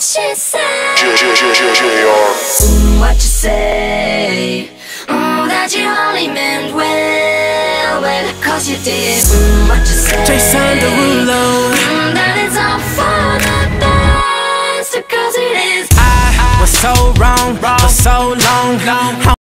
she say? What you say? That you only meant well, cause you did. What you say? Jason Derulo. That it's all for the best, cause it is. I was so wrong for so long.